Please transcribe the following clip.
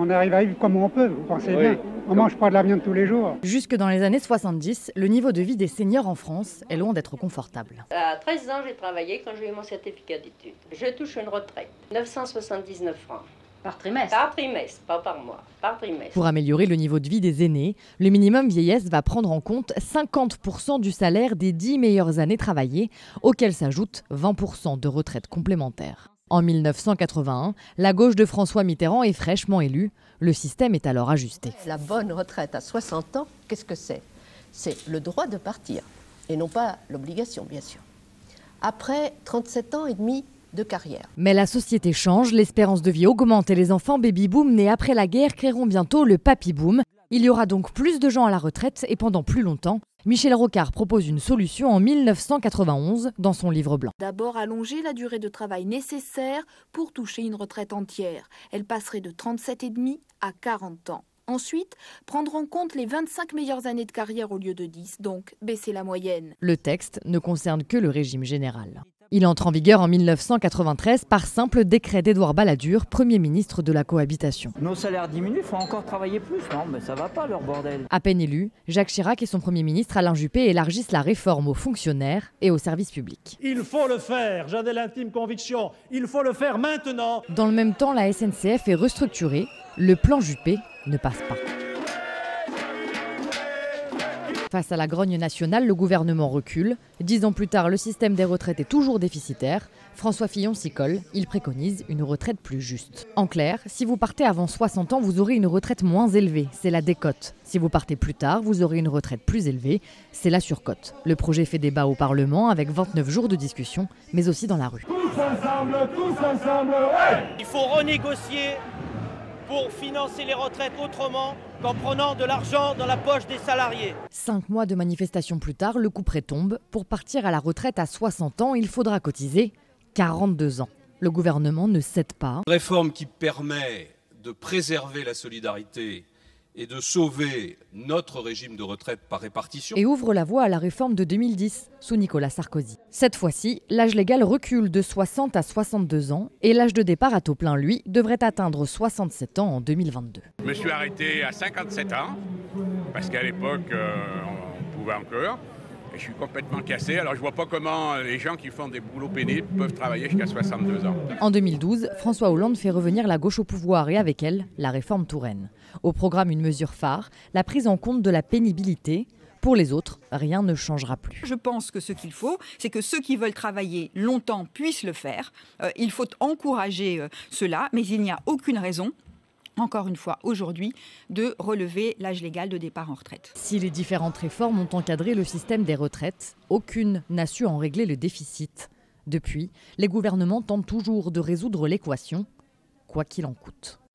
On arrive à vivre comme on peut, vous pensez Oui. bien. On mange pas de la viande tous les jours. Jusque dans les années 70, le niveau de vie des seniors en France est loin d'être confortable. À 13 ans, j'ai travaillé quand j'ai eu mon certificat d'études. Je touche une retraite, 979 francs. Par trimestre? Par trimestre, pas par mois, par trimestre. Pour améliorer le niveau de vie des aînés, le minimum vieillesse va prendre en compte 50% du salaire des 10 meilleures années travaillées, auxquelles s'ajoutent 20% de retraite complémentaire. En 1981, la gauche de François Mitterrand est fraîchement élue. Le système est alors ajusté. La bonne retraite à 60 ans, qu'est-ce que c'est? C'est le droit de partir, et non pas l'obligation, bien sûr. Après 37 ans et demi de carrière. Mais la société change, l'espérance de vie augmente et les enfants baby-boom nés après la guerre créeront bientôt le papy-boom. Il y aura donc plus de gens à la retraite et pendant plus longtemps. Michel Rocard propose une solution en 1991 dans son livre blanc. D'abord, allonger la durée de travail nécessaire pour toucher une retraite entière. Elle passerait de 37,5 à 40 ans. Ensuite, prendre en compte les 25 meilleures années de carrière au lieu de 10, donc baisser la moyenne. Le texte ne concerne que le régime général. Il entre en vigueur en 1993 par simple décret d'Édouard Balladur, Premier ministre de la cohabitation. Nos salaires diminuent, il faut encore travailler plus. Non, mais ça va pas, leur bordel. À peine élu, Jacques Chirac et son Premier ministre Alain Juppé élargissent la réforme aux fonctionnaires et aux services publics. Il faut le faire, j'en ai l'intime conviction. Il faut le faire maintenant. Dans le même temps, la SNCF est restructurée. Le plan Juppé ne passe pas. Face à la grogne nationale, le gouvernement recule. 10 ans plus tard, le système des retraites est toujours déficitaire. François Fillon s'y colle. Il préconise une retraite plus juste. En clair, si vous partez avant 60 ans, vous aurez une retraite moins élevée. C'est la décote. Si vous partez plus tard, vous aurez une retraite plus élevée. C'est la surcote. Le projet fait débat au Parlement avec 29 jours de discussion, mais aussi dans la rue. Tous ensemble, ouais. Il faut renégocier pour financer les retraites autrement qu'en prenant de l'argent dans la poche des salariés. 5 mois de manifestation plus tard, le couperet tombe. Pour partir à la retraite à 60 ans, il faudra cotiser 42 ans. Le gouvernement ne cède pas. Une réforme qui permet de préserver la solidarité et de sauver notre régime de retraite par répartition. Et ouvre la voie à la réforme de 2010, sous Nicolas Sarkozy. Cette fois-ci, l'âge légal recule de 60 à 62 ans et l'âge de départ à taux plein, lui, devrait atteindre 67 ans en 2022. Je me suis arrêté à 57 ans, parce qu'à l'époque, on pouvait encore. Et je suis complètement cassé, alors je vois pas comment les gens qui font des boulots pénibles peuvent travailler jusqu'à 62 ans. En 2012, François Hollande fait revenir la gauche au pouvoir et avec elle, la réforme Touraine. Au programme, une mesure phare, la prise en compte de la pénibilité. Pour les autres, rien ne changera plus. Je pense que ce qu'il faut, c'est que ceux qui veulent travailler longtemps puissent le faire. Il faut encourager cela, mais il n'y a aucune raison, encore une fois aujourd'hui, de relever l'âge légal de départ en retraite. Si les différentes réformes ont encadré le système des retraites, aucune n'a su en régler le déficit. Depuis, les gouvernements tentent toujours de résoudre l'équation, quoi qu'il en coûte.